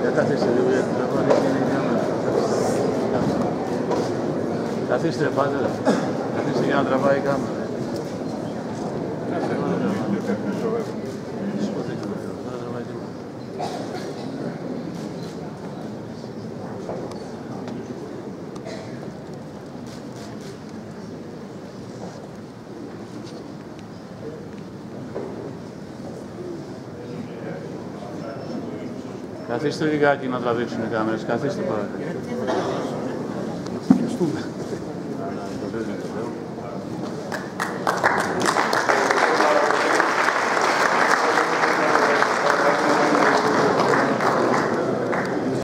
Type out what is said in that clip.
Καθίστε λίγο γιατί τραβάει και είναι η κάμερα. Καθίστε πάτε. Καθίστε για να τραβάει η κάμερα. Καθίστε λιγάκι να τραβήξουν οι κάμερες. Καθίστε παρακαλώ.